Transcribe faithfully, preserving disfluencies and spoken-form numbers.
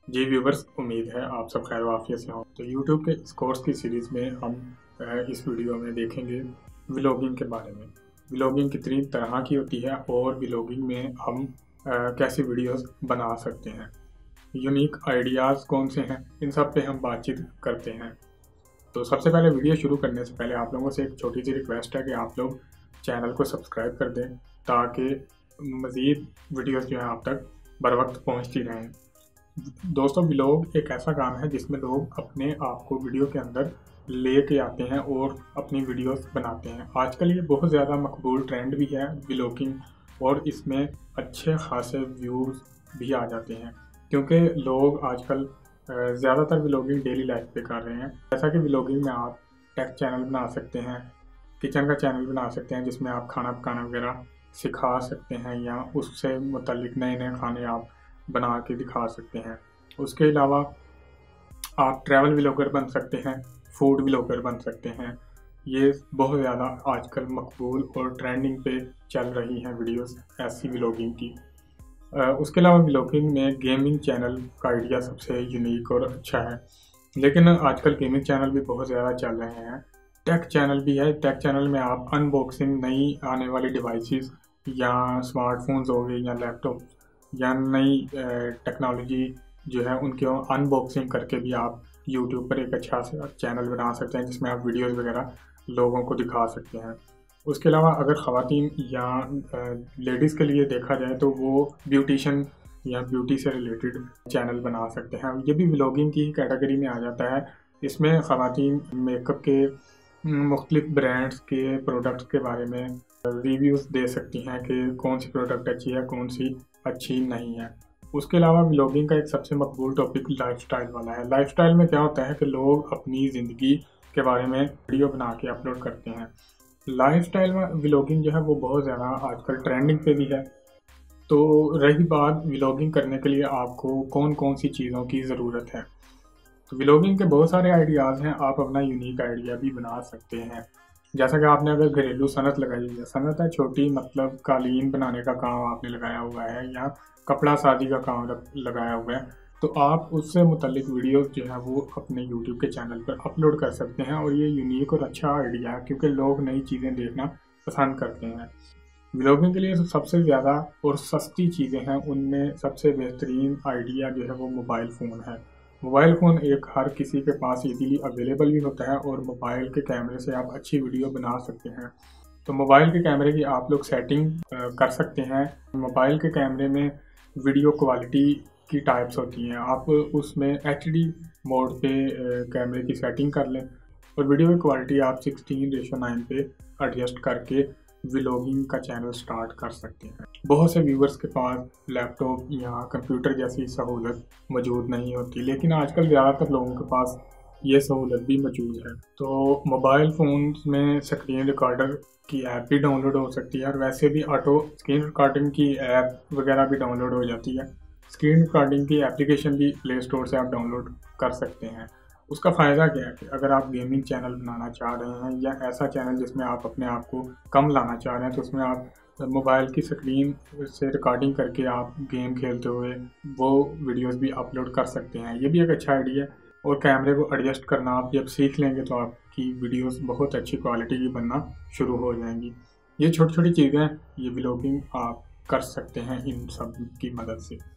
जी viewers, उम्मीद है आप सब खैर वाफियत से हों। तो यूट्यूब के इस कोर्स की सीरीज़ में हम अ, इस वीडियो में देखेंगे व्लॉगिंग के बारे में। व्लॉगिंग कितनी तरह की होती है और व्लॉगिंग में हम अ, कैसी वीडियोस बना सकते हैं, यूनिक आइडियाज़ कौन से हैं, इन सब पे हम बातचीत करते हैं। तो सबसे पहले वीडियो शुरू करने से पहले आप लोगों से एक छोटी सी रिक्वेस्ट है कि आप लोग चैनल को सब्सक्राइब कर दें ताकि मज़ीद वीडियोस जो हैं आप तक बर वक्त पहुँचती रहें। दोस्तों, व्लॉग एक ऐसा काम है जिसमें लोग अपने आप को वीडियो के अंदर लेके आते हैं और अपनी वीडियोस बनाते हैं। आजकल ये बहुत ज़्यादा मकबूल ट्रेंड भी है व्लॉगिंग, और इसमें अच्छे खासे व्यूज़ भी आ जाते हैं क्योंकि लोग आजकल ज़्यादातर व्लॉगिंग डेली लाइफ पे कर रहे हैं। जैसा कि व्लॉगिंग में आप टेक चैनल बना सकते हैं, किचन का चैनल बना सकते हैं जिसमें आप खाना पकाना वगैरह सिखा सकते हैं या उससे मुतल्लिक नए नए खाने आप बना के दिखा सकते हैं। उसके अलावा आप ट्रैवल व्लॉगर बन सकते हैं, फूड व्लॉगर बन सकते हैं। ये बहुत ज़्यादा आजकल मकबूल और ट्रेंडिंग पे चल रही हैं वीडियोस ऐसी व्लॉगिंग की। उसके अलावा व्लॉगिंग में गेमिंग चैनल का आइडिया सबसे यूनिक और अच्छा है, लेकिन आजकल गेमिंग चैनल भी बहुत ज़्यादा चल रहे हैं। टेक चैनल भी है। टेक चैनल में आप अनबॉक्सिंग, नई आने वाली डिवाइसेस या स्मार्टफोन्स हो गए या लैपटॉप या नई टेक्नोलॉजी जो है उनके अनबॉक्सिंग करके भी आप यूट्यूब पर एक अच्छा सा चैनल बना सकते हैं जिसमें आप वीडियोस वगैरह लोगों को दिखा सकते हैं। उसके अलावा अगर ख़वातीन या लेडीज़ के लिए देखा जाए तो वो ब्यूटिशन या ब्यूटी से रिलेटेड चैनल बना सकते हैं। ये भी व्लॉगिंग की कैटेगरी में आ जाता है। इसमें ख़वातीन मेकअप के मुख्तलिफ ब्रांड्स के प्रोडक्ट्स के बारे में रिव्यूज़ दे सकती हैं कि कौन सी प्रोडक्ट अच्छी है, कौन सी अच्छी नहीं है। उसके अलावा व्लॉगिंग का एक सबसे मकबूल टॉपिक लाइफस्टाइल वाला है। लाइफस्टाइल में क्या होता है कि लोग अपनी ज़िंदगी के बारे में वीडियो बना के अपलोड करते हैं। लाइफस्टाइल में व्लॉगिंग जो है वो बहुत ज़्यादा आजकल ट्रेंडिंग पे भी है। तो रही बात व्लॉगिंग करने के लिए आपको कौन कौन सी चीज़ों की ज़रूरत है, तो व्लॉगिंग के बहुत सारे आइडियाज़ हैं। आप अपना यूनिक आइडिया भी बना सकते हैं। जैसा कि आपने अगर घरेलू सनत लगाई है, सनत है छोटी, मतलब कालीन बनाने का काम आपने लगाया हुआ है या कपड़ा साजी का काम लगाया हुआ है, तो आप उससे मुतल्लिक वीडियो जो है वो अपने यूट्यूब के चैनल पर अपलोड कर सकते हैं। और ये यूनिक और अच्छा आइडिया है क्योंकि लोग नई चीज़ें देखना पसंद करते हैं। व्लॉगिंग के लिए तो सबसे ज़्यादा और सस्ती चीज़ें हैं, उनमें सबसे बेहतरीन आइडिया जो है वो मोबाइल फ़ोन है। मोबाइल फ़ोन एक हर किसी के पास इजीली अवेलेबल भी होता है और मोबाइल के कैमरे से आप अच्छी वीडियो बना सकते हैं। तो मोबाइल के कैमरे की आप लोग सेटिंग कर सकते हैं। मोबाइल के कैमरे में वीडियो क्वालिटी की टाइप्स होती हैं। आप उसमें एच डी मोड पे कैमरे की सेटिंग कर लें और वीडियो की क्वालिटी आप सिक्सटीन रेशो नाइन पे एडजस्ट करके व्लॉगिंग का चैनल स्टार्ट कर सकते हैं। बहुत से व्यूवर्स के पास लैपटॉप या कंप्यूटर जैसी सहूलत मौजूद नहीं होती, लेकिन आजकल ज़्यादातर लोगों के पास ये सहूलत भी मौजूद है। तो मोबाइल फ़ोन्स में स्क्रीन रिकॉर्डर की ऐप भी डाउनलोड हो सकती है और वैसे भी ऑटो स्क्रीन रिकॉर्डिंग की ऐप वगैरह भी डाउनलोड हो जाती है। स्क्रीन रिकॉर्डिंग की एप्लीकेशन भी प्ले स्टोर से आप डाउनलोड कर सकते हैं। उसका फ़ायदा क्या है कि अगर आप गेमिंग चैनल बनाना चाह रहे हैं या ऐसा चैनल जिसमें आप अपने आप को कम लाना चाह रहे हैं, तो उसमें आप मोबाइल की स्क्रीन से रिकॉर्डिंग करके आप गेम खेलते हुए वो वीडियोस भी अपलोड कर सकते हैं। ये भी एक अच्छा आइडिया है। और कैमरे को एडजस्ट करना आप जब सीख लेंगे तो आपकी वीडियोस बहुत अच्छी क्वालिटी की बनना शुरू हो जाएंगी। ये छोटी छोटी चीज़ें, ये व्लॉगिंग आप कर सकते हैं इन सब की मदद से।